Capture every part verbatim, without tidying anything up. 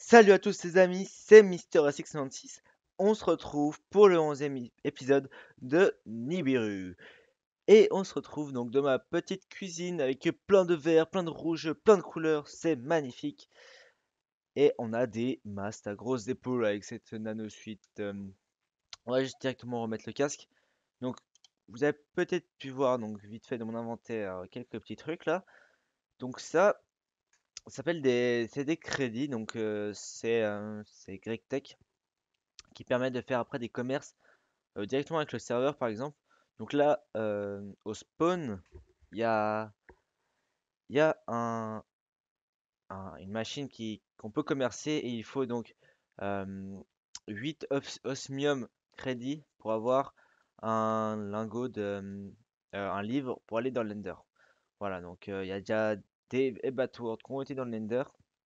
Salut à tous les amis, c'est Mister S X quatre-vingt-six. On se retrouve pour le onzième i- épisode de Nibiru. Et on se retrouve donc dans ma petite cuisine avec plein de verres, plein de rouges, plein de couleurs. C'est magnifique. Et on a des masques à grosses épaules avec cette nano suite. euh, On va juste directement remettre le casque. Donc vous avez peut-être pu voir donc vite fait dans mon inventaire quelques petits trucs là. Donc ça, ça s'appelle des, c'est des crédits. Donc euh, c'est euh, c'est GrecTech qui permet de faire après des commerces euh, directement avec le serveur par exemple. Donc là, euh, au spawn, il y a, il y a un, un- une machine qui qu'on peut commercer et il faut donc euh, huit os- osmium crédits pour avoir un lingot de euh, un livre pour aller dans le Nether. Voilà, donc euh, il y a déjà des Ebatward qui ont été dans le Nether,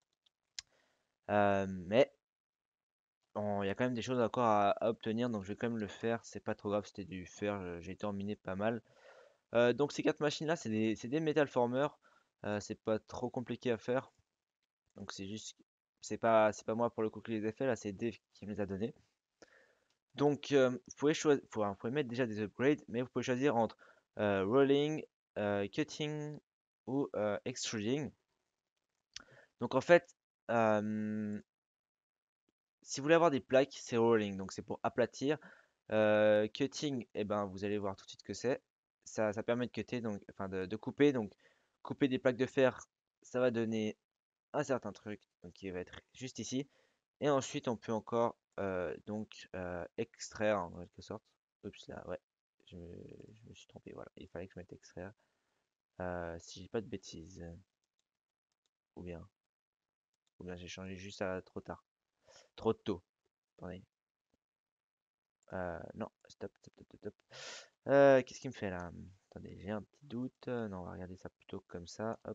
euh, mais on- il y a quand même des choses encore à, à obtenir, donc je vais quand même le faire. C'est pas trop grave, c'était du fer, euh, j'ai été en miné pas mal. Euh, donc ces quatre machines-là, c'est des, c'est des metal formers. Euh, c'est pas trop compliqué à faire. Donc c'est juste, c'est pas, c'est pas moi pour le coup qui les ai fait là, c'est Dave qui me les a donnés. Donc euh, vous pouvez choisir, vous pouvez mettre déjà des upgrades, mais vous pouvez choisir entre euh, rolling, euh, cutting ou euh, extruding. Donc en fait, euh, si vous voulez avoir des plaques, c'est rolling, donc c'est pour aplatir. Euh, cutting, et ben vous allez voir tout de suite ce que c'est. Ça, ça permet de cutter, donc, enfin de, de couper, donc couper des plaques de fer, ça va donner un certain truc, donc qui va être juste ici. Et ensuite, on peut encore euh, donc euh, extraire en quelque sorte. Oups là, ouais, je me, je me suis trompé. Voilà, il fallait que je mette extraire. Euh, si j'ai pas de bêtises, ou bien, ou bien j'ai changé juste à trop tard, trop tôt. Attendez. Euh, non, stop, stop, stop, stop, stop. Euh, qu'est-ce qu'il me fait là? Attendez, j'ai un petit doute. Euh, Non, on va regarder ça plutôt comme ça. Hop.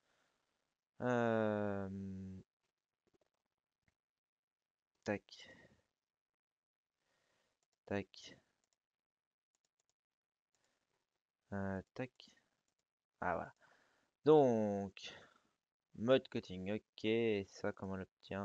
Euh, tac, tac, euh, tac. Ah voilà. Donc, mode cutting. Ok, et ça, comment on l'obtient?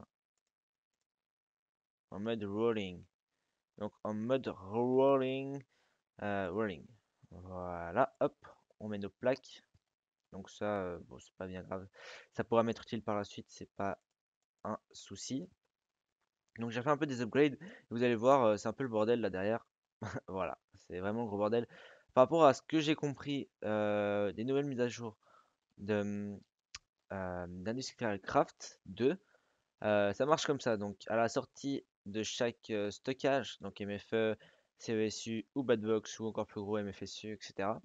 En mode rolling. Donc, en mode rolling. euh, rolling. Voilà, hop. On met nos plaques. Donc ça, euh, bon, c'est pas bien grave. Ça pourra m'être utile par la suite, c'est pas un souci. Donc j'ai fait un peu des upgrades. Vous allez voir, euh, c'est un peu le bordel là derrière. Voilà, c'est vraiment le gros bordel. Par rapport à ce que j'ai compris euh, des nouvelles mises à jour de euh, d'Industrial Craft deux, euh, ça marche comme ça. Donc à la sortie de chaque euh, stockage, donc M F E, C E S U ou Badbox ou encore plus gros M F S U, et cetera.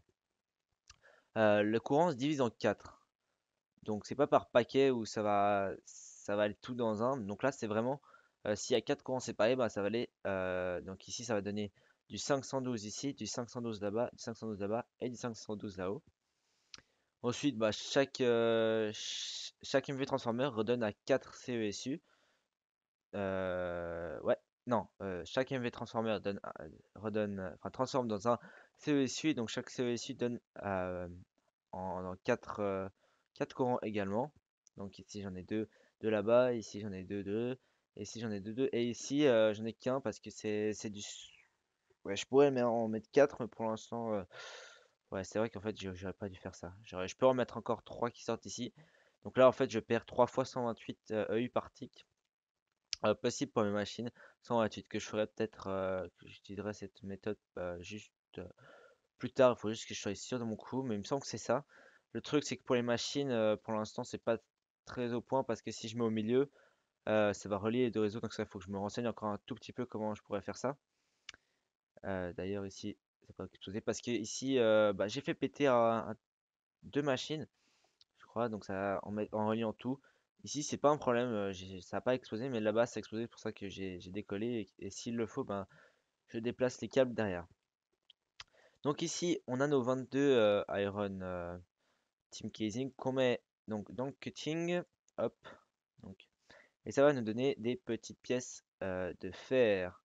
euh, le courant se divise en quatre. Donc c'est pas par paquet où ça va ça va aller tout dans un. Donc là c'est vraiment euh, s'il y a quatre courants séparés, bah, ça va aller euh, donc ici ça va donner du cinq cent douze ici, du cinq cent douze là-bas, du cinq cent douze là-bas et du cinq cent douze là-haut. Ensuite bah, chaque euh, ch- chaque M V Transformer redonne à quatre C E S U. Euh, ouais, non, euh, chaque M V Transformer donne à- redonne euh, enfin transforme dans un C E S U, donc chaque C E S U donne euh, en, en quatre, euh, quatre courants également. Donc ici j'en ai deux, deux là-bas, ici j'en ai deux, deux, et ici j'en ai deux, deux, et ici euh, j'en ai qu'un parce que c'est c'est du... Ouais, je pourrais mais en mettre quatre, mais pour l'instant... euh, Ouais, c'est vrai qu'en fait j'ai- j'aurais pas dû faire ça. J'aurais- Je peux en mettre encore trois qui sortent ici. Donc là en fait je perds trois fois cent vingt-huit euh, E U par tick. Euh, possible pour mes machines. cent vingt-huit que je ferais peut-être... euh, que j'utiliserai cette méthode euh, juste... euh, plus tard, il faut juste que je sois sûr de mon coup, mais il me semble que c'est ça. Le truc, c'est que pour les machines, euh, pour l'instant, c'est pas très au point parce que si je mets au milieu, euh, ça va relier les deux réseaux. Donc ça, il faut que je me renseigne encore un tout petit peu comment je pourrais faire ça. Euh, d'ailleurs, ici, ça peut exploser parce que ici, euh, bah, j'ai fait péter un- un- deux machines, je crois. Donc ça, en, met- en reliant tout. Ici, c'est pas un problème, euh, j'ai- ça n'a pas explosé, mais là-bas, ça a explosé. C'est pour ça que j'ai j'ai décollé. Et, et s'il le faut, ben, je déplace les câbles derrière. Donc ici, on a nos vingt-deux euh, iron. euh, Team Casing qu'on met donc dans le cutting, hop, donc, et ça va nous donner des petites pièces euh, de fer.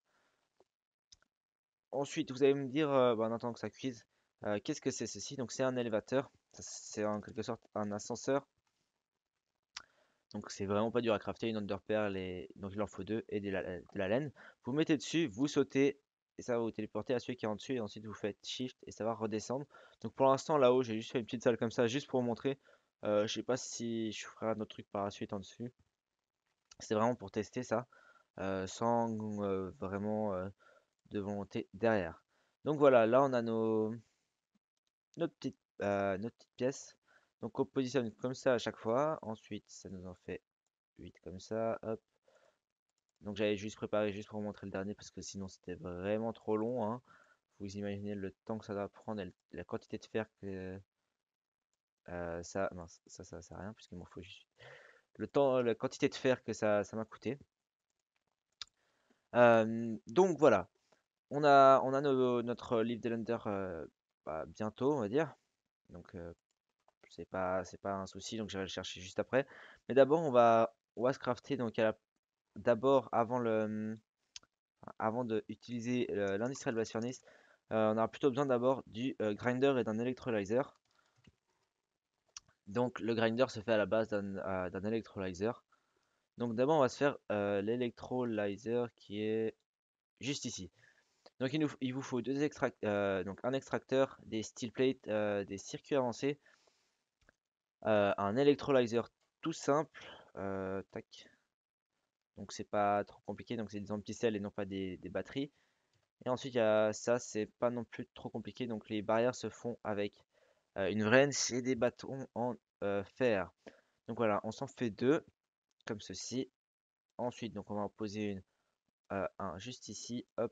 Ensuite, vous allez me dire, euh, bah, en attendant que ça cuise, euh, qu'est-ce que c'est ceci? Donc c'est un élévateur, Ça, c'est en quelque sorte un ascenseur. Donc c'est vraiment pas dur à crafter une Underpearl et donc il en faut deux et de la, de la laine. Vous mettez dessus, vous sautez et ça va vous téléporter à celui qui est en dessus et ensuite vous faites Shift et ça va redescendre. Donc pour l'instant là-haut j'ai juste fait une petite salle comme ça juste pour vous montrer. Euh, je sais pas si je ferai un autre truc par la suite en dessus. C'est vraiment pour tester ça euh, sans euh, vraiment euh, de volonté derrière. Donc voilà, là on a nos, notre petite, euh, notre petite pièce. Donc on positionne comme ça à chaque fois. Ensuite ça nous en fait huit comme ça. Hop. Donc j'avais juste préparé juste pour vous montrer le dernier parce que sinon c'était vraiment trop long, hein. Vous imaginez le temps que ça va prendre et la quantité de fer que euh, ça, mince, ça, ça sert à rien puisqu'il m'en faut juste le temps, la quantité de fer que ça, ça m'a coûté. Euh, donc voilà, on a, on a nos- notre livre d'Elender euh, bah, bientôt, on va dire. Donc euh, c'est pas, c'est pas un souci, donc j'irai le chercher juste après. Mais d'abord on va, on va se crafter donc à la- d'abord avant le avant d'utiliser euh, l'Industrial Blast Furnace, euh, on aura plutôt besoin d'abord du euh, grinder et d'un electrolyzer. Donc le grinder se fait à la base d'un euh, d'un electrolyzer. Donc d'abord on va se faire euh, l'électrolyzer qui est juste ici. Donc il, nous, il vous faut deux extract, euh, donc un extracteur, des steel plates, euh, des circuits avancés, euh, un electrolyzer tout simple. euh, tac. Donc c'est pas trop compliqué, donc c'est des amplicelles et non pas des, des batteries. Et ensuite, il y a ça, c'est pas non plus trop compliqué. Donc, les barrières se font avec euh, une wrench et des bâtons en euh, fer. Donc voilà, on s'en fait deux, comme ceci. Ensuite, donc on va en poser une, euh, un juste ici, hop,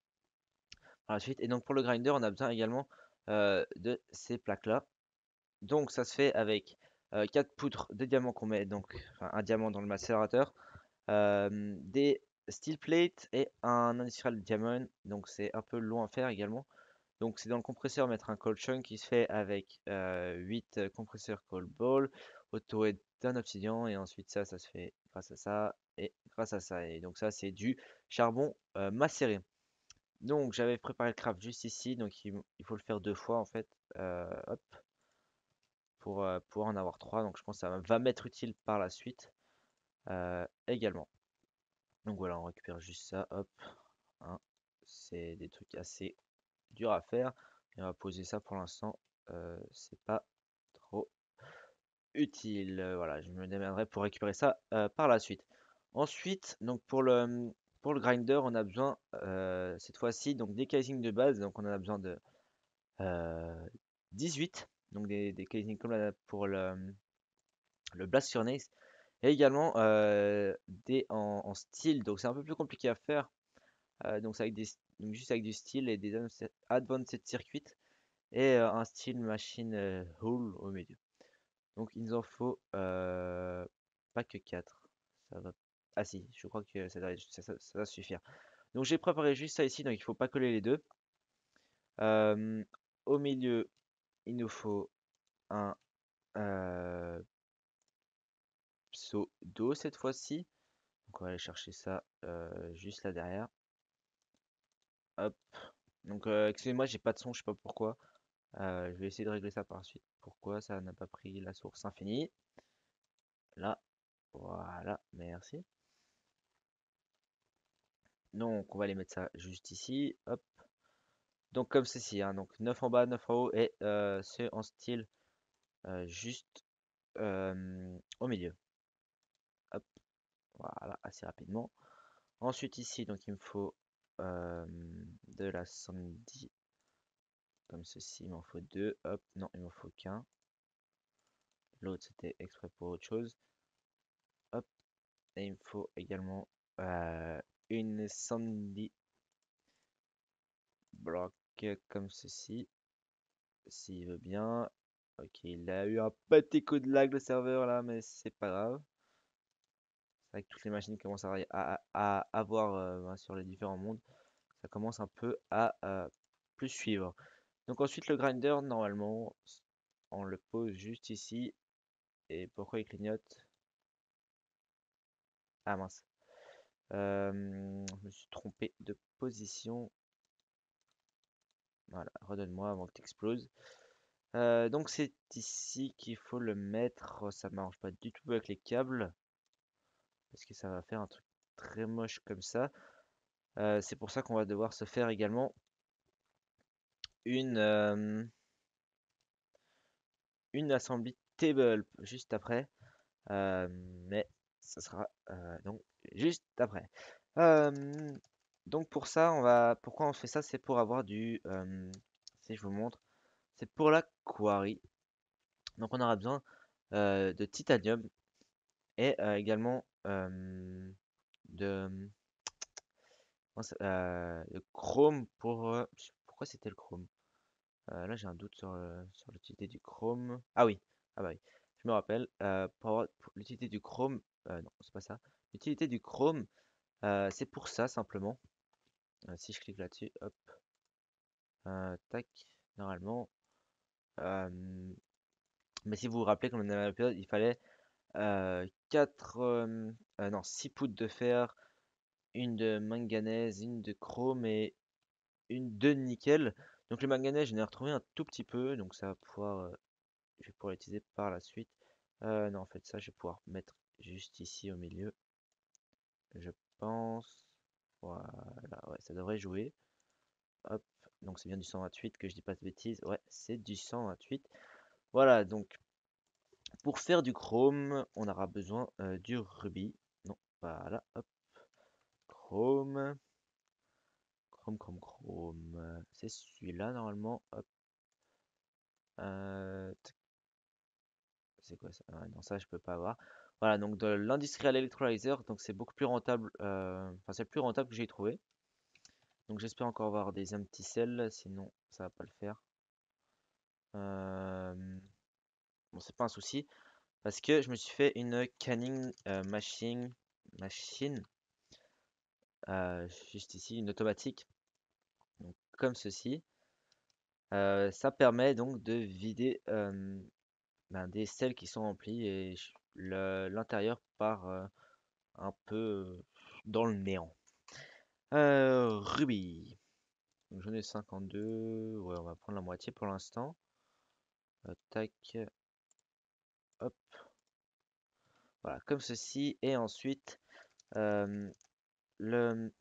par la suite. Et donc pour le grinder, on a besoin également euh, de ces plaques-là. Donc ça se fait avec euh, quatre poutres de diamants qu'on met, donc enfin, un diamant dans le macérateur, euh, des steel plates et un industrial diamond. Donc c'est un peu long à faire également. Donc c'est dans le compresseur mettre un cold chunk qui se fait avec euh, huit compresseurs cold ball, autouré d'un obsidian et ensuite ça, ça se fait grâce à ça et grâce à ça. Et donc ça c'est du charbon euh, macéré. Donc j'avais préparé le craft juste ici, donc il, il faut le faire deux fois en fait, euh, hop, pour euh, pouvoir en avoir trois. Donc je pense que ça va m'être utile par la suite euh, également. Donc voilà, on récupère juste ça, hop, hein. C'est des trucs assez dur à faire. Et on va poser ça pour l'instant. Euh, c'est pas trop utile. Euh, Voilà, je me démerderai pour récupérer ça euh, par la suite. Ensuite, donc pour le pour le grinder, on a besoin euh, cette fois-ci donc des casings de base. Donc on en a besoin de euh, dix-huit. Donc des, des casings comme la- pour le, le Blast Furnace. Et également euh, des en, en steel. Donc c'est un peu plus compliqué à faire. Euh, donc c'est avec des donc juste avec du steel et des advanced advanced circuits et euh, un style machine euh, hull au milieu. Donc il nous en faut euh, pas que quatre. Ça va. Ah si, je crois que ça, doit ça- ça- ça va suffire. Donc j'ai préparé juste ça ici, donc il faut pas coller les deux. Euh, Au milieu, il nous faut un euh, seau d'eau cette fois-ci. Donc on va aller chercher ça euh, juste là derrière. Hop. Donc euh, excusez-moi, j'ai pas de son, je sais pas pourquoi. Euh, je vais essayer de régler ça par la suite. Pourquoi ça n'a pas pris la source infinie? Là, voilà, merci. Donc, on va aller mettre ça juste ici. Hop. Donc, comme ceci, hein, donc neuf en bas, neuf en haut et euh, c'est en style euh, juste euh, au milieu. Hop. Voilà, assez rapidement. Ensuite, ici, donc il me faut euh, de la sandy. Comme ceci, il m'en faut deux. Hop, non, il m'en faut qu'un. L'autre, c'était exprès pour autre chose. Hop. Et il me faut également euh, une sandy block comme ceci. S'il veut bien. Ok, il a eu un petit coup de lag le serveur là, mais c'est pas grave. C'est vrai que toutes les machines commencent à, à, à avoir euh, ben, sur les différents mondes, ça commence un peu à euh, plus suivre. Donc ensuite le grinder, normalement, on le pose juste ici. Et pourquoi il clignote? Ah mince. Euh, je me suis trompé de position. Voilà, redonne-moi avant que tu exploses. Euh, donc c'est ici qu'il faut le mettre. Ça marche pas du tout avec les câbles. parce que ça va faire un truc très moche comme ça. Euh, c'est pour ça qu'on va devoir se faire également une, euh, une assembly table juste après. Euh, mais ça sera euh, donc juste après. Euh, donc pour ça, on va, pourquoi on fait ça? C'est pour avoir du, euh, si je vous montre, c'est pour la quarry. Donc on aura besoin euh, de titanium et euh, également euh, de, comment ça- euh, de chrome pour. euh, je sais- pourquoi c'était le chrome? Euh, là j'ai un doute sur, euh, sur l'utilité du chrome. Ah oui, ah bah oui, je me rappelle. Euh, pour, avoir- pour l'utilité du chrome, euh, non, c'est pas ça. L'utilité du chrome, euh, c'est pour ça simplement. Euh, si je clique là-dessus, hop, euh, tac, normalement. euh, mais si vous vous rappelez, comme on avait l'épisode, il fallait euh, quatre, euh, euh, non, six poutres de fer, une de manganèse, une de chrome et une de nickel. Donc le manganèse, j'en ai retrouvé un tout petit peu, donc ça va pouvoir, euh, je vais pouvoir l'utiliser par la suite. Euh, non, en fait, ça, je vais pouvoir mettre juste ici au milieu, je pense. Voilà, ouais, ça devrait jouer. Hop, donc c'est bien du cent vingt-huit que je dis pas de bêtises. Ouais, c'est du cent vingt-huit. Voilà, donc pour faire du chrome, on aura besoin euh, du rubis. Non, voilà, hop, chrome. Chrome, chrome, chrome. euh, C'est celui-là normalement. Hop. euh, tac, c'est quoi ça? Ah, non, ça je peux pas avoir. Voilà, donc de l'industrial electrolyzer, donc c'est beaucoup plus rentable. euh, Enfin, c'est le plus rentable que j'ai trouvé. Donc j'espère encore avoir des empty cells, sinon ça va pas le faire. Euh, Bon, c'est pas un souci. Parce que je me suis fait une canning euh, machine, machine euh, juste ici, une automatique, donc comme ceci. Euh, ça permet donc de vider euh, ben, des selles qui sont remplies et ch- le- l'intérieur part euh, un peu euh, dans le néant. Euh, Ruby. Donc, j'en ai cinquante-deux. Ouais, on va prendre la moitié pour l'instant. Euh, tac. Hop. Voilà, comme ceci. Et ensuite, euh, le,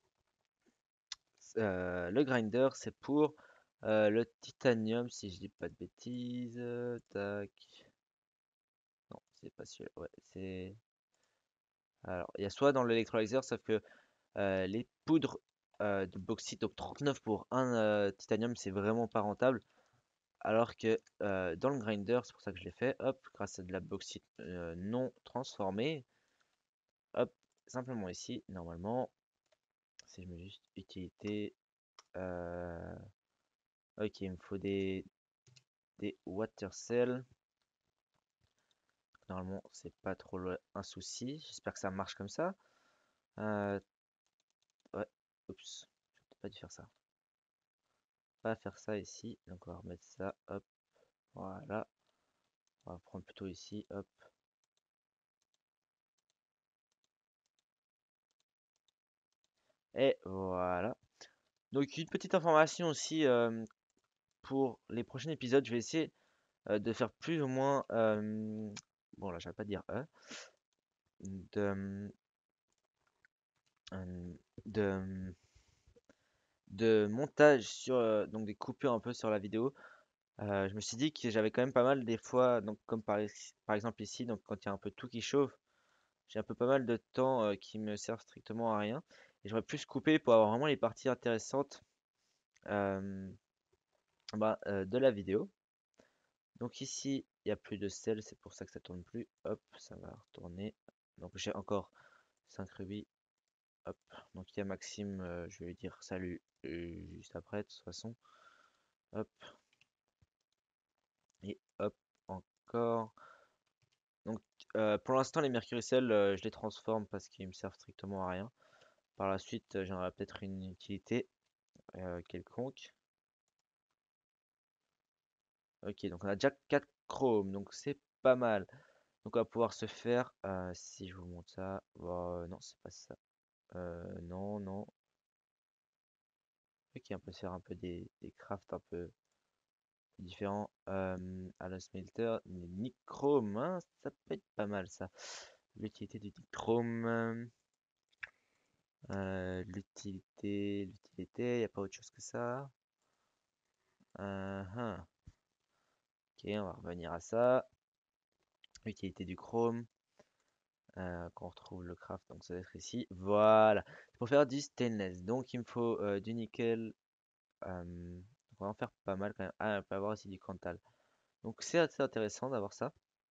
Euh, le grinder, c'est pour euh, le titanium, si je dis pas de bêtises. euh, Tac. Non, c'est pas celui-là. Ouais, c'est. Alors, il y a soit dans l'électrolyzer, sauf que euh, les poudres euh, de bauxite, donc trente-neuf pour un euh, titanium, c'est vraiment pas rentable. Alors que euh, dans le grinder, c'est pour ça que je l'ai fait, hop, grâce à de la bauxite euh, non transformée, hop, simplement ici, normalement, si je mets juste utilité, euh, ok, il me faut des, des water cells. Normalement, c'est pas trop le- un souci. J'espère que ça marche comme ça. Euh, ouais. Oups. J'aurais pas dû faire ça. Pas faire ça ici. Donc on va remettre ça. Hop. Voilà. On va prendre plutôt ici. Hop. Et voilà. Donc une petite information aussi euh, pour les prochains épisodes. Je vais essayer euh, de faire plus ou moins. euh, bon là, je vais pas dire euh, de, euh, de de montage sur euh, donc des coupures un peu sur la vidéo. Euh, je me suis dit que j'avais quand même pas mal des fois, donc comme par, ex- par exemple ici, donc quand il y a un peu tout qui chauffe, j'ai un peu pas mal de temps euh, qui me sert strictement à rien. Et j'aurais pu se couper pour avoir vraiment les parties intéressantes euh, bah, euh, de la vidéo. Donc ici, il n'y a plus de sel, c'est pour ça que ça tourne plus. Hop, ça va retourner. Donc j'ai encore cinq rubis. Hop, donc il y a Maxime, euh, je vais lui dire salut euh, juste après, de toute façon. Hop, et hop, encore. Donc euh, pour l'instant les mercuricelles euh, je les transforme parce qu'ils me servent strictement à rien. Par la suite euh, j'aurai peut-être une utilité euh, quelconque. Ok, donc on a déjà quatre chromes, donc c'est pas mal. Donc on va pouvoir se faire, euh, si je vous montre ça, bon, euh, non c'est pas ça. Euh, non, non. Ok, on peut se faire un peu des, des crafts un peu différents. Euh, à la smelter, nichrome, hein, ça peut être pas mal ça. l'utilité du Chrome. Euh, l'utilité, l'utilité, il n'y a pas autre chose que ça. Uh -huh. Ok, on va revenir à ça. L'utilité du Chrome. Euh, qu'on retrouve le craft, donc ça va être ici. Voilà. Pour faire du stainless, donc il me faut euh, du nickel. Euh, on va en faire pas mal quand même. Ah, on peut avoir aussi du Cantal. Donc c'est assez intéressant d'avoir ça.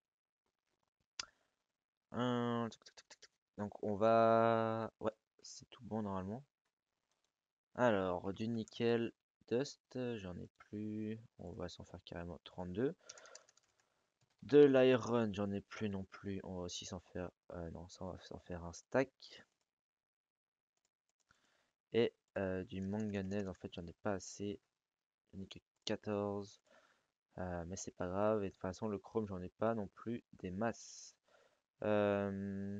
Hum, Donc on va... Ouais, c'est tout bon normalement. Alors, du nickel dust, j'en ai plus. On va s'en faire carrément trente-deux. De l'iron, j'en ai plus non plus. On va aussi s'en faire... Euh, non, ça on va s'en faire un stack. Et euh, du manganèse, en fait, j'en ai pas assez. J'en ai que quatorze. Euh, mais c'est pas grave. Et de toute façon, le chrome, j'en ai pas non plus des masses. Euh,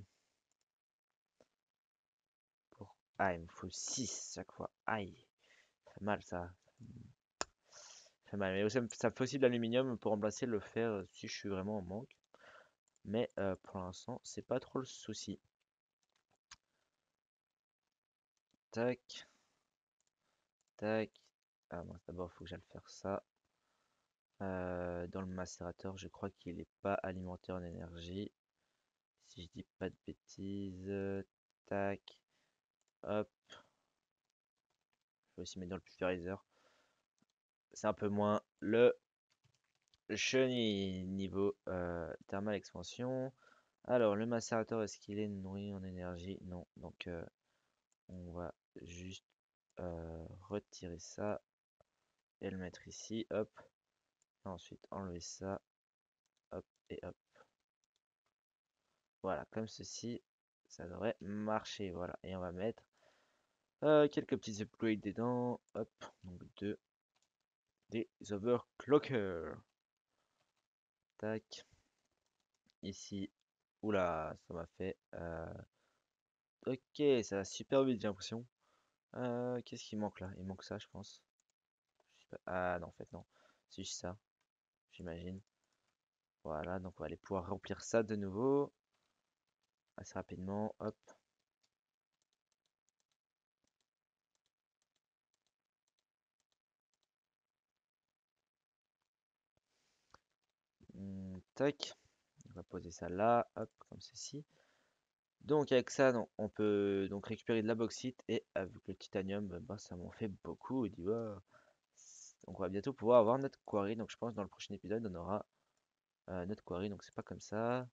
pour... Ah, il me faut six chaque fois. Aïe, ça fait mal ça. Ça fait mal. Mais aussi, ça me fait aussi de l'aluminium pour remplacer le fer euh, si je suis vraiment en manque. Mais euh, pour l'instant, c'est pas trop le souci. Tac, tac. Ah bon, d'abord, il faut que j'aille faire ça. Euh, dans le macérateur, je crois qu'il n'est pas alimenté en énergie. Si je dis pas de bêtises. euh, Tac. Hop. Je vais aussi mettre dans le pulvérisateur. C'est un peu moins le chenille niveau euh, thermal expansion. Alors, le macérateur, est-ce qu'il est nourri en énergie? Non. Donc, euh, on va juste euh, retirer ça et le mettre ici. Hop. Et ensuite, enlever ça. Hop et hop. Voilà, comme ceci, ça devrait marcher. Voilà, et on va mettre euh, quelques petits upgrades dedans. Hop, donc deux des overclockers. Tac, ici. Oula, ça m'a fait. euh, Ok, ça va super vite, j'ai l'impression. Euh, Qu'est-ce qui manque là? Il manque ça, je pense. Je sais pas- Ah non, en fait, non. C'est juste ça, j'imagine. Voilà, donc on va aller pouvoir remplir ça de nouveau assez rapidement. Hop. Hmm, tac. On va poser ça là, hop, comme ceci. Donc avec ça, non, on peut donc récupérer de la bauxite et avec le titanium, euh, bah, ça m'en fait beaucoup. Il dit, ouais. Donc on va bientôt pouvoir avoir notre quarry. Donc je pense dans le prochain épisode, on aura euh, notre quarry. Donc c'est pas comme ça.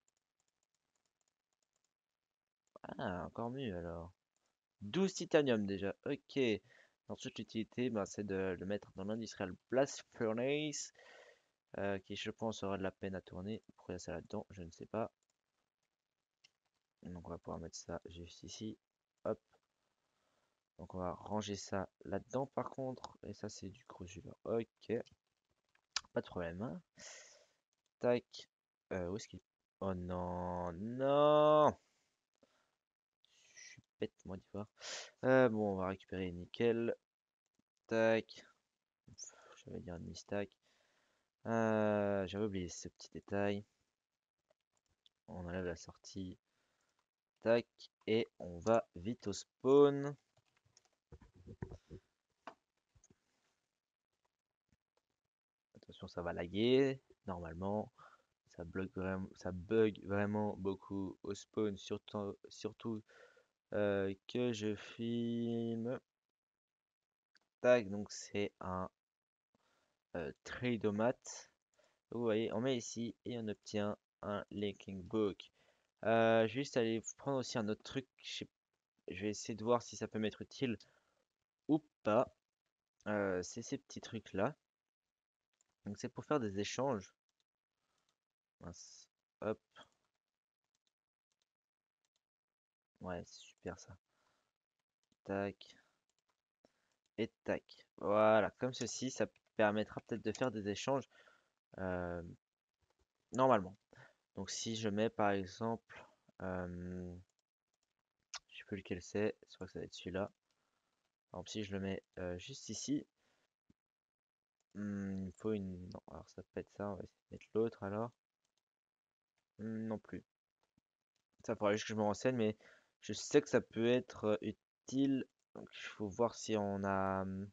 Ah, encore mieux alors. douze titanium déjà. Ok. Ensuite, l'utilité, bah, c'est de le mettre dans l'industrial blast furnace. euh, qui, je pense, aura de la peine à tourner. Pourquoi il y a ça là-dedans? Je ne sais pas. Donc on va pouvoir mettre ça juste ici. Hop. Donc on va ranger ça là-dedans par contre. Et ça c'est du grossuleur. Ok, pas de problème, hein. Tac. Euh, où est-ce qu'il... Oh non, non. Je suis bête moi d'y voir. Euh, bon, on va récupérer nickel. Tac. J'avais dit un demi-stack. Euh, j'avais oublié ce petit détail. On enlève la sortie. Tac. Et on va vite au spawn. Attention, ça va laguer. Normalement. Ça bug vraiment, ça bug vraiment beaucoup au spawn, surtout, surtout euh, que je filme. Tac, donc c'est un euh, trade-o-mat. Vous voyez, on met ici et on obtient un linking book. Euh, je vais juste aller prendre aussi un autre truc. Je, sais- je vais essayer de voir si ça peut m'être utile ou pas. Euh, c'est ces petits trucs là. Donc c'est pour faire des échanges. Mince. Hop, ouais, c'est super ça. Tac. Et tac. Voilà, comme ceci, ça permettra peut-être de faire des échanges euh, normalement. Donc si je mets par exemple, euh, je sais plus lequel c'est, je crois que ça va être celui-là. Par exemple, si je le mets euh, juste ici, hmm, il me faut une... Non, alors ça peut être ça, on va essayer de mettre l'autre alors. Hmm, non plus. Ça faudra juste que je me renseigne, mais je sais que ça peut être euh, utile. Donc il faut voir si on a hum,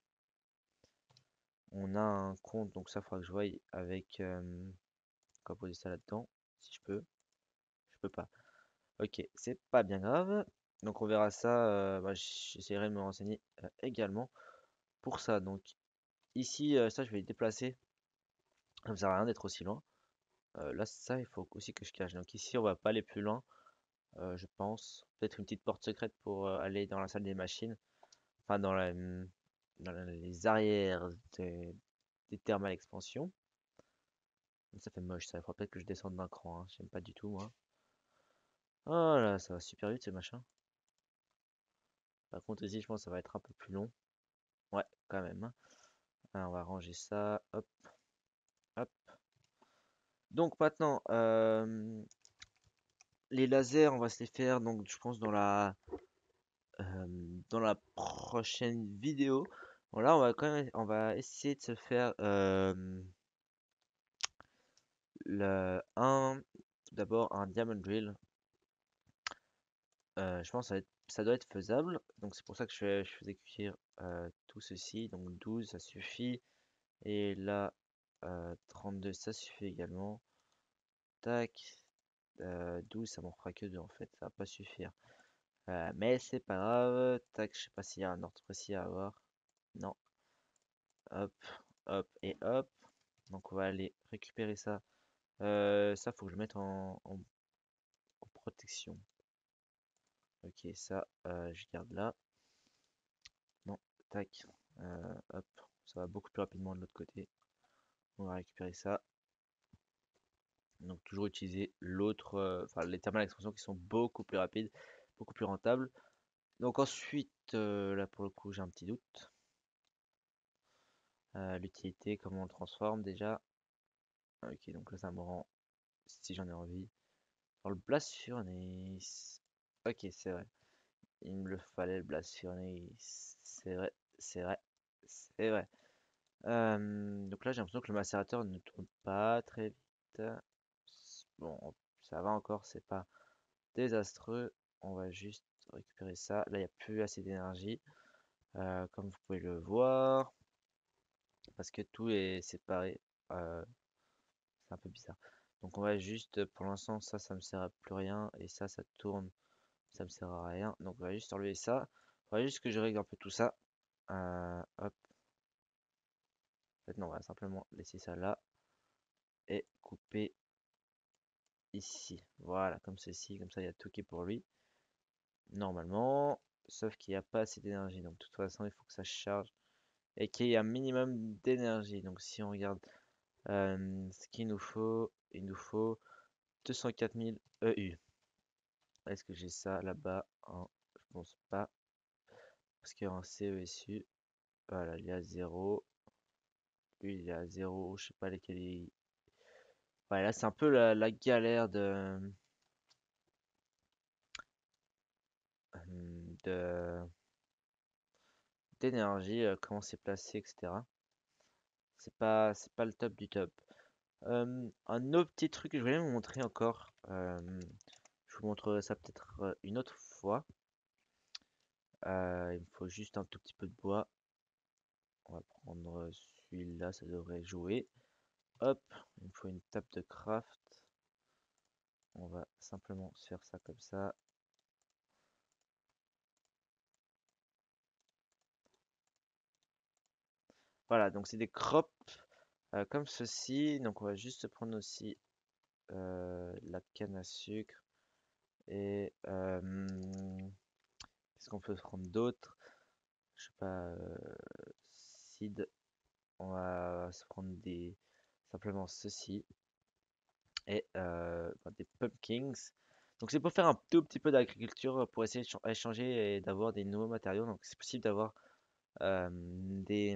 on a un compte. Donc ça faudra que je voie avec euh, quoi poser ça là-dedans. Si je peux. Je peux pas. Ok, c'est pas bien grave. Donc on verra ça. Euh, bah, j'essaierai de me renseigner euh, également pour ça. Donc ici, euh, ça je vais le déplacer. Ça ne sert à rien d'être aussi loin. Euh, là, ça, il faut aussi que je cache. Donc ici, on va pas aller plus loin. Euh, je pense. Peut-être une petite porte secrète pour euh, aller dans la salle des machines. Enfin, dans, la, hum, dans la- les arrières des, des thermales expansion. Ça fait moche, ça. Il faudra peut-être que je descende d'un cran, hein. J'aime pas du tout, moi. Oh là, ça va super vite, ces machins. Par contre, ici, je pense que ça va être un peu plus long. Ouais, quand même, hein. Alors, on va ranger ça. Hop, hop. Donc maintenant, euh, les lasers, on va se les faire. Donc, je pense dans la euh, dans la prochaine vidéo. Bon, là, on va quand même, on va essayer de se faire euh, le un, d'abord un diamond drill. Euh, je pense que ça, va être- ça doit être faisable. Donc c'est pour ça que je, fais- je faisais cuire euh, tout ceci. Donc douze, ça suffit. Et là, euh, trente-deux, ça suffit également. Tac. Euh, douze, ça m'en fera que deux en fait. Ça va pas suffire. Euh, mais c'est pas grave. Tac, je sais pas s'il y a un ordre précis à avoir. Non. Hop, hop et hop. Donc on va aller récupérer ça. Euh, ça, faut que je le mette en, en- en protection. Ok, ça, euh, je garde là. Non, tac. Euh, hop, ça va beaucoup plus rapidement de l'autre côté. On va récupérer ça. Donc toujours utiliser l'autre, euh, enfin les thermales d'expansion qui sont beaucoup plus rapides, beaucoup plus rentables. Donc ensuite, euh, là pour le coup, j'ai un petit doute. Euh, l'utilité, comment on le transforme déjà. Ok, donc là ça me rend, si j'en ai envie. Dans le Blast Furnace. Ok, c'est vrai. Il me le fallait le Blast Furnace. C'est vrai, c'est vrai, c'est vrai. Euh, donc là, j'ai l'impression que le macérateur ne tourne pas très vite. Bon, ça va encore, c'est pas désastreux. On va juste récupérer ça. Là, il n'y a plus assez d'énergie, euh, comme vous pouvez le voir, parce que tout est séparé. Euh, c'est un peu bizarre. Donc on va juste, pour l'instant, ça, ça me sert à plus rien, et ça, ça tourne, ça me sert à rien. Donc on va juste enlever ça. On va juste que je règle un peu tout ça. Euh, hop. En fait, non, on va simplement laisser ça là et couper ici. Voilà, comme ceci, comme ça, il y a tout qui est pour lui. Normalement, sauf qu'il n'y a pas assez d'énergie. Donc de toute façon, il faut que ça charge et qu'il y ait un minimum d'énergie. Donc si on regarde euh, ce qu'il nous faut, il nous faut deux cent quatre mille E U. Est-ce que j'ai ça là-bas? Hein, je pense pas. Parce qu'il y a un C E S U. Voilà, il y a zéro. Lui, il y a zéro. Je sais pas lesquels il... Ouais, là, c'est un peu la, la galère de... de d'énergie, euh, comment c'est placé, et cetera. C'est pas, c'est pas le top du top. Euh, un autre petit truc que je voulais vous montrer encore. euh, je vous montrerai ça peut-être euh, une autre fois. Euh, il me faut juste un tout petit peu de bois. On va prendre celui-là, ça devrait jouer. Hop, il me faut une table de craft. On va simplement se faire ça comme ça. Voilà, donc c'est des crops euh, comme ceci. Donc on va juste prendre aussi euh, la canne à sucre. Et euh, qu'est-ce qu'on peut prendre d'autre? Je sais pas, euh, seed. On va se prendre des simplement ceci et euh, ben, des pumpkins. Donc c'est pour faire un tout petit peu d'agriculture pour essayer d'échanger et d'avoir des nouveaux matériaux. Donc c'est possible d'avoir euh, des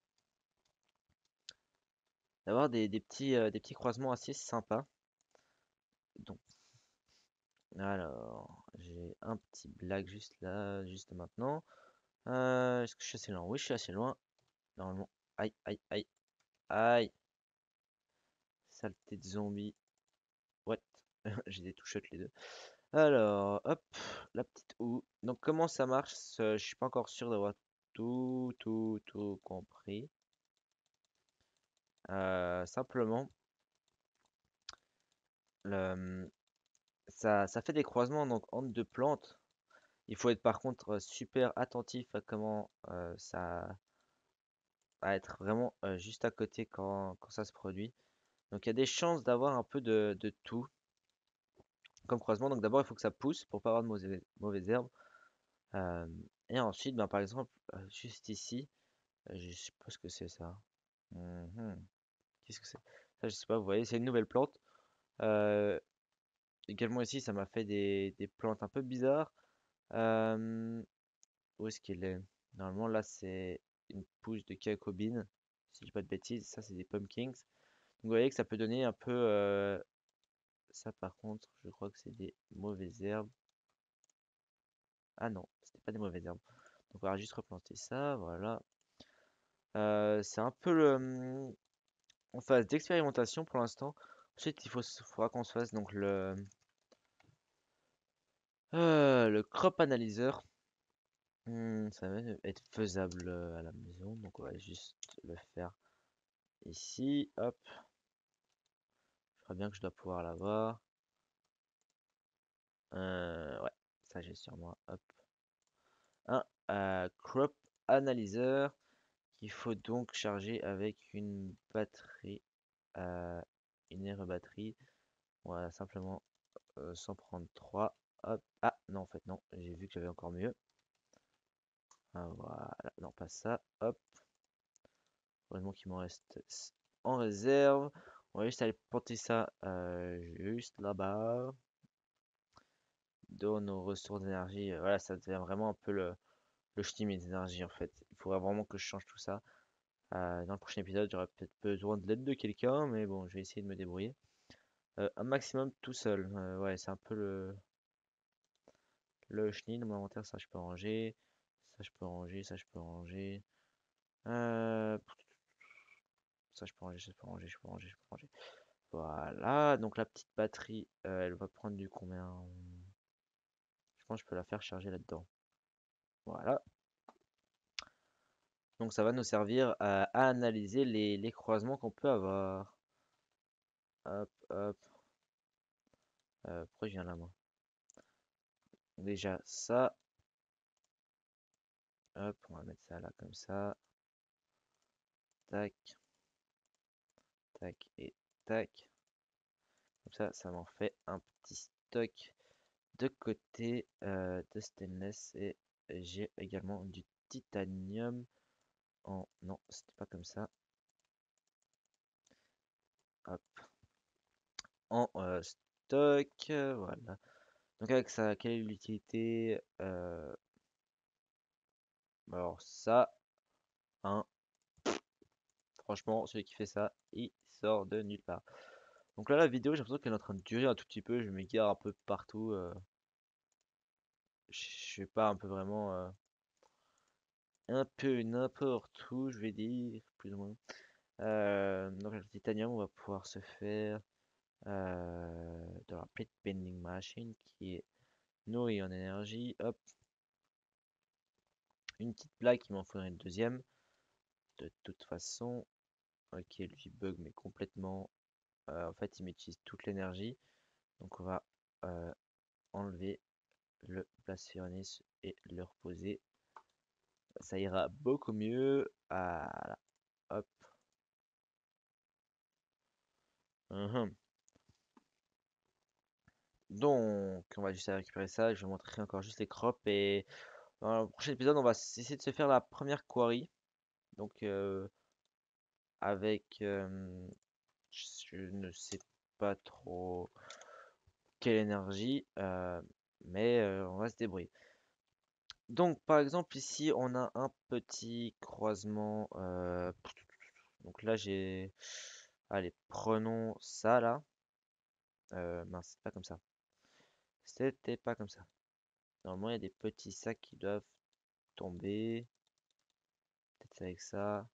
d'avoir des, des petits euh, des petits croisements assez sympas. Donc alors j'ai un petit blague juste là, juste maintenant. Euh, est-ce que je suis assez loin? Oui, je suis assez loin. Normalement. Aïe, aïe, aïe, aïe. Saleté de zombie. What? J'ai des touchettes les deux. Alors, hop, la petite ou. Donc, comment ça marche? euh, Je suis pas encore sûr d'avoir tout, tout, tout compris. Euh, simplement, le- ça, ça fait des croisements donc entre deux plantes. Il faut être par contre euh, super attentif à comment euh, ça à être vraiment euh, juste à côté quand, quand ça se produit. Donc il y a des chances d'avoir un peu de, de tout comme croisement. Donc d'abord il faut que ça pousse pour pas avoir de mauvaises, mauvaises herbes. Euh, et ensuite, ben, par exemple, euh, juste ici, euh, je sais pas ce que c'est ça. Mhm. Qu'est-ce que c'est? Ça, je sais pas, vous voyez, c'est une nouvelle plante. Euh, également ici, ça m'a fait des, des plantes un peu bizarres. Euh, où est-ce qu'il est? Normalement, là, c'est une pousse de cacobine. Si je dis pas de bêtises, ça, c'est des pumpkins. Donc, vous voyez que ça peut donner un peu. euh, ça, par contre, je crois que c'est des mauvaises herbes. Ah non, c'était pas des mauvaises herbes. Donc, on va juste replanter ça. Voilà. Euh, c'est un peu le, hum, en phase d'expérimentation pour l'instant. Ensuite, il faut, faudra qu'on se fasse donc le, euh, le crop analyzer. Hmm, ça va être faisable euh, à la maison. Donc, on va juste le faire ici. Hop. Je crois bien que je dois pouvoir l'avoir. Euh, ouais, ça j'ai sur moi. Hop. Un euh, crop analyzer qu'il faut donc charger avec une batterie, euh, une aire batterie. Voilà, simplement euh, sans prendre trois. Hop. Ah non, en fait, non, j'ai vu que j'avais encore mieux. Ah, voilà, non, pas ça. Hop. Heureusement qu'il m'en reste en réserve. On va juste aller planter ça euh, juste là-bas. Dans nos ressources d'énergie. Euh, Voilà, ça devient vraiment un peu le, le ch'timi d'énergie en fait. Il faudra vraiment que je change tout ça. Euh, dans le prochain épisode, j'aurai peut-être besoin de l'aide de quelqu'un, mais bon, je vais essayer de me débrouiller. Euh, un maximum tout seul. Euh, ouais, c'est un peu le, le chenil. Mon inventaire, ça je peux ranger. Ça je peux ranger, ça je peux ranger. Euh, ça je peux ranger, ça je peux ranger, je peux ranger, je peux ranger. Voilà, donc la petite batterie, euh, elle va prendre du combien? Je pense que je peux la faire charger là-dedans. Voilà. Donc ça va nous servir à, à analyser les, les croisements qu'on peut avoir. Hop, hop. Euh, pourquoi je viens là, moi? Déjà ça. Hop, on va mettre ça là comme ça. Tac, tac et tac. Comme ça, ça m'en fait un petit stock de côté euh, de stainless. Et j'ai également du titanium en... Non, c'était pas comme ça. Hop, en euh, stock. Voilà. Donc avec ça, quelle est l'utilité? Euh, alors ça, hein, franchement, celui qui fait ça, il sort de nulle part. Donc là, la vidéo, j'ai l'impression qu'elle est en train de durer un tout petit peu. Je m'égare un peu partout. euh, je sais pas, un peu vraiment. euh, un peu n'importe où, je vais dire, plus ou moins. Euh, donc, le titanium, on va pouvoir se faire euh, de la plate bending machine qui est nourrie en énergie. Hop, une petite plaque, il m'en faudrait une deuxième. De toute façon, ok, lui bug, mais complètement. Euh, en fait, il m'utilise toute l'énergie. Donc, on va euh, enlever le blast furnace et le reposer. Ça ira beaucoup mieux. Voilà. Hop. Mhm. Donc, on va juste aller récupérer ça. Je vais montrer encore juste les crops. Et dans le prochain épisode, on va essayer de se faire la première quarry. Donc, euh, avec. euh, je ne sais pas trop quelle énergie. euh, mais euh, on va se débrouiller. Donc, par exemple, ici, on a un petit croisement. euh, donc là, j'ai. Allez, prenons ça là. Euh, mince, c'est pas comme ça. C'était pas comme ça. Normalement, il y a des petits sacs qui doivent tomber. Peut-être avec ça.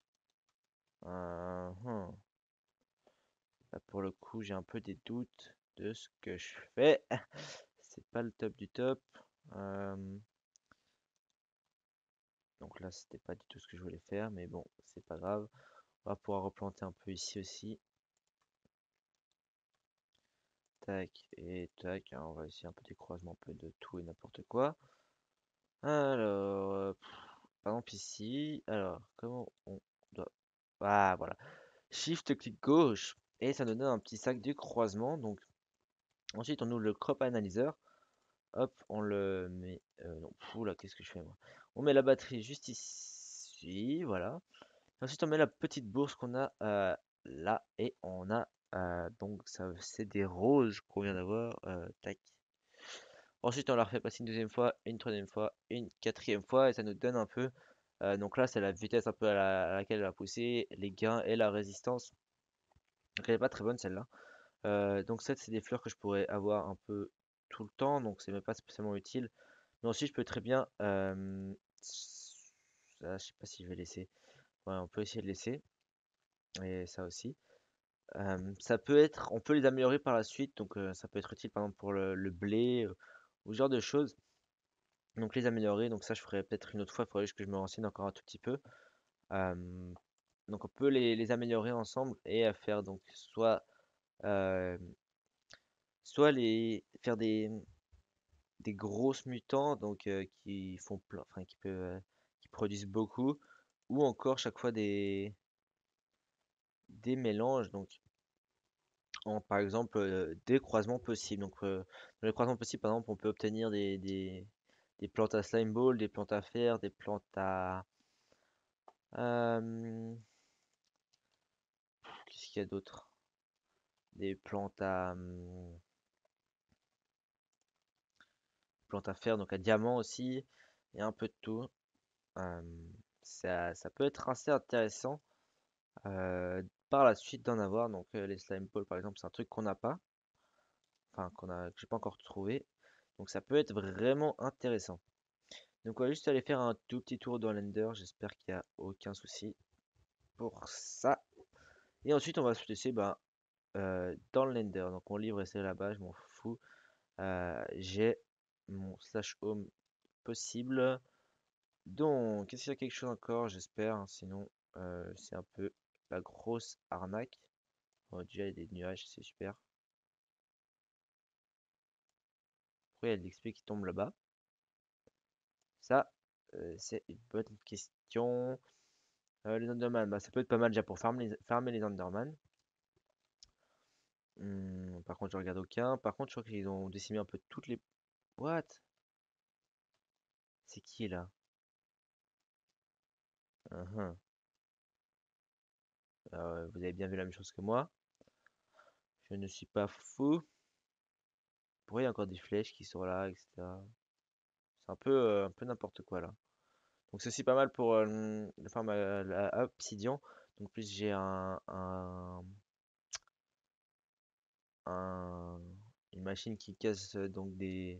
Euh, hum. Là, pour le coup, j'ai un peu des doutes. de ce que je fais. C'est pas le top du top. Euh, donc là, c'était pas du tout ce que je voulais faire, mais bon, c'est pas grave. On va pouvoir replanter un peu ici aussi. Tac et tac. Hein, on va essayer un peu des croisements, un peu de tout et n'importe quoi. Alors, euh, pff, par exemple ici. Alors, comment on doit. Ah, voilà. Shift, clic gauche. Et ça nous donne un petit sac du croisement. Donc, ensuite, on ouvre le crop analyzer. Hop, on le met. Euh, non, fou là, qu'est-ce que je fais moi? On met la batterie juste ici. Voilà. Ensuite, on met la petite bourse qu'on a euh, là. Et on a. euh, donc, ça, c'est des roses qu'on vient d'avoir. euh, tac. Ensuite, on la refait passer une deuxième fois, une troisième fois, une quatrième fois, et ça nous donne un peu. Euh, donc là, c'est la vitesse un peu à, la- à laquelle elle va pousser, les gains et la résistance. Donc elle est pas très bonne celle-là. Euh, donc ça, c'est des fleurs que je pourrais avoir un peu tout le temps, donc c'est même pas spécialement utile. Mais ensuite, je peux très bien. Euh, ça, je sais pas si je vais laisser. Ouais, on peut essayer de laisser, et ça aussi. Euh, ça peut être, on peut les améliorer par la suite, donc euh, ça peut être utile par exemple pour le, le blé euh, ou ce genre de choses. Donc les améliorer, donc ça je ferai peut-être une autre fois, il faudrait juste que je me renseigne encore un tout petit peu. Euh, donc on peut les, les améliorer ensemble et à faire donc soit euh, soit les faire des, des grosses mutants donc euh, qui font plein, enfin qui peuvent euh, qui produisent beaucoup, ou encore chaque fois des des mélanges donc en par exemple euh, des croisements possibles. Donc euh, dans les croisements possibles par exemple on peut obtenir des, des, des plantes à slime ball, des plantes à fer, des plantes à euh, qu'est-ce qu'il y a d'autre? Des plantes à, hum, plantes à fer, donc à diamant aussi, et un peu de tout. Hum, ça, ça peut être assez intéressant euh, par la suite d'en avoir. Donc euh, les slime balls par exemple, c'est un truc qu'on n'a pas, enfin qu'on a, que j'ai pas encore trouvé. Donc ça peut être vraiment intéressant. Donc on va juste aller faire un tout petit tour dans l'Ender. J'espère qu'il n'y a aucun souci pour ça. Et ensuite on va se laisser bah, euh, dans le l'Ender. Donc on livre et c'est là-bas, je m'en fous. Euh, j'ai mon slash home possible. Donc, est-ce qu'il y a quelque chose encore? J'espère, hein, sinon, euh, c'est un peu la grosse arnaque. Bon, déjà, il y a des nuages, c'est super. Pourquoi il y a de l'X P qui tombe là-bas? Ça, euh, c'est une bonne question. Euh, les Enderman, bah, ça peut être pas mal déjà pour farmer les, farmer les Enderman. Hmm, par contre, je regarde aucun. Par contre, je crois qu'ils ont décimé un peu toutes les. What? C'est qui là? Uhum. Euh, vous avez bien vu la même chose que moi. Je ne suis pas fou. Pourquoi il y a encore des flèches qui sont là, et cetera. C'est un peu, euh, un peu n'importe quoi là. Donc c'est aussi pas mal pour euh, le farm à la obsidian. Donc plus j'ai un, un, un- une machine qui casse euh, donc des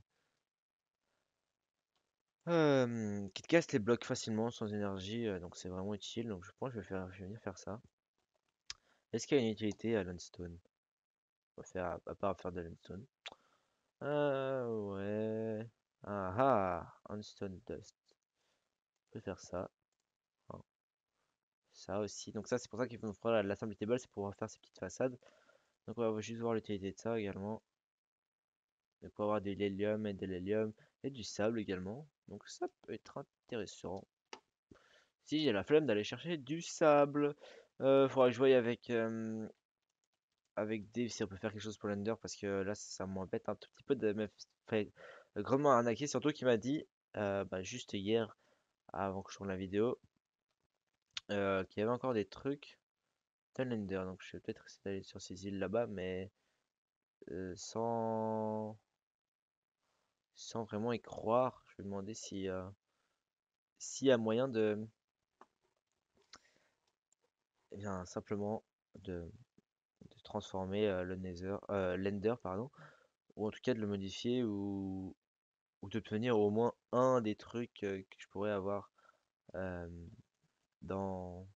euh, qui te casse les blocs facilement sans énergie. euh, donc c'est vraiment utile. Donc je pense que je vais faire, je vais venir faire ça. Est-ce qu'il y a une utilité à l'unstone? On va faire à, à part faire de l'unstone. Ah ouais. Ah ah, unstone dust. On peut faire ça. Hein, ça aussi. Donc ça c'est pour ça qu'il faut nous faire l'assembly table, c'est pour pouvoir faire ces petites façades. Donc on va juste voir l'utilité de ça également. Et pour avoir de l'hélium et de l'hélium et du sable également. Donc ça peut être intéressant. Si j'ai la flemme d'aller chercher du sable. Euh, faudra que je voie avec, euh, avec Dave si on peut faire quelque chose pour l'Ender parce que là ça m'embête un tout petit peu de me faire grandement arnaquer. Surtout qu'il m'a dit euh, bah, juste hier avant que je tourne la vidéo euh, qu'il y avait encore des trucs dans l'Ender. Donc je vais peut-être essayer d'aller sur ces îles là-bas mais euh, sans, sans vraiment y croire. Je vais demander si, euh, s'il y a moyen de, eh bien, simplement de, de transformer euh, le Nether, euh, l'Ender, pardon, ou en tout cas de le modifier ou, ou d'obtenir au moins un des trucs euh, que je pourrais avoir euh, dans,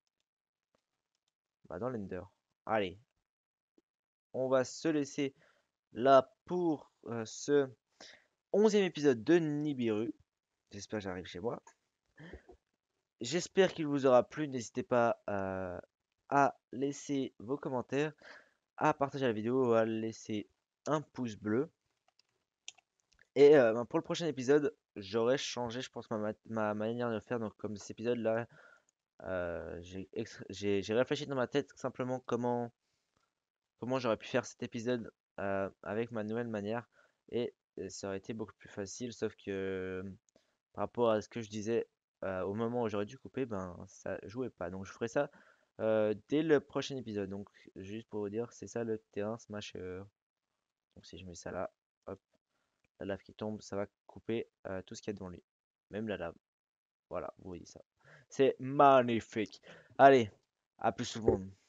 bah, dans l'Ender. Allez, on va se laisser là pour euh, ce onzième épisode de Nibiru. J'espère que j'arrive chez moi. J'espère qu'il vous aura plu. N'hésitez pas euh, à laisser vos commentaires, à partager la vidéo, à laisser un pouce bleu. Et euh, ben, pour le prochain épisode, j'aurais changé, je pense, ma, ma- ma manière de le faire. Donc, comme cet épisode-là, euh, j'ai ex- j'ai- j'ai réfléchi dans ma tête simplement comment, comment j'aurais pu faire cet épisode euh, avec ma nouvelle manière. Et euh, ça aurait été beaucoup plus facile, sauf que euh, par rapport à ce que je disais euh, au moment où j'aurais dû couper, ben ça jouait pas. Donc, je ferai ça euh, dès le prochain épisode. Donc, juste pour vous dire, c'est ça le terrain Smasher. Donc, si je mets ça là, hop. La lave qui tombe, ça va couper euh, tout ce qu'il y a devant lui. Même la lave. Voilà, vous voyez ça. C'est magnifique. Allez, à plus souvent.